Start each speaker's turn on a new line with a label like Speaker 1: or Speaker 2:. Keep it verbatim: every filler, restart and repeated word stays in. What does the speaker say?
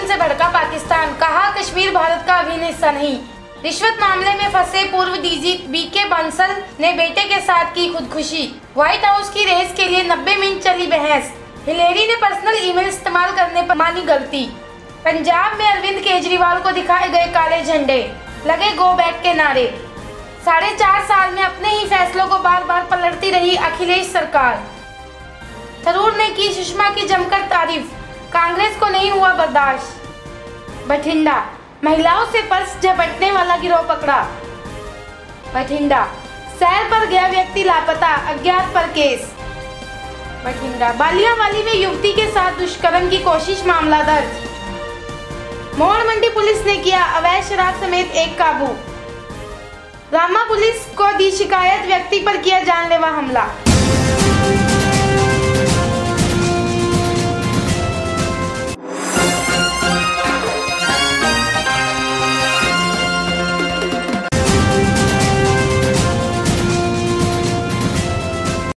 Speaker 1: आतंकवादियों से भड़का पाकिस्तान, कहा कश्मीर भारत का अभिन्न हिस्सा नहीं। रिश्वत मामले में फंसे पूर्व डीजी वीके बंसल ने बेटे के साथ की खुदकुशी। व्हाइट हाउस की रेस के लिए नब्बे मिनट चली बहस। हिलेरी ने पर्सनल ईमेल इस्तेमाल करने पर मानी गलती। पंजाब में अरविंद केजरीवाल को दिखाए गए काले झंडे, लगे गो बैक के नारे। साढ़े चार साल में अपने ही फैसलों को बार बार पलटती रही अखिलेश सरकार। थरूर ने की सुषमा की जमकर तारीफ, कांग्रेस को नहीं हुआ बर्दाश्त। बठिंडा, महिलाओं से पर्स झपटने वाला गिरोह पकड़ा। बठिंडा, सैर पर गया व्यक्ति लापता, अज्ञात पर केस। बठिंडा, बालियावाली में युवती के साथ दुष्कर्म की कोशिश, मामला दर्ज। मोड़ मंडी पुलिस ने किया अवैध शराब समेत एक काबू। रामा पुलिस को दी शिकायत, व्यक्ति पर किया जानलेवा हमला।